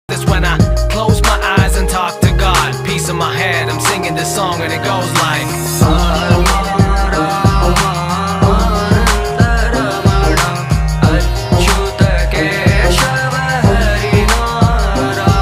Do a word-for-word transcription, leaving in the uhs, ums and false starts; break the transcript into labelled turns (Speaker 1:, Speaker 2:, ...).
Speaker 1: That's when I close my eyes and talk to God. Peace in my head, I'm singing this song and it goes like,